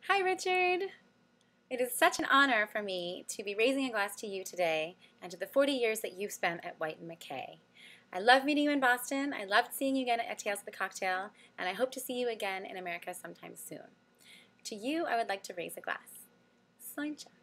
Hi, Richard. It is such an honor for me to be raising a glass to you today and to the 40 years that you've spent at White & McKay. I love meeting you in Boston. I loved seeing you again at Tales of the Cocktail, and I hope to see you again in America sometime soon. To you, I would like to raise a glass. Słońce.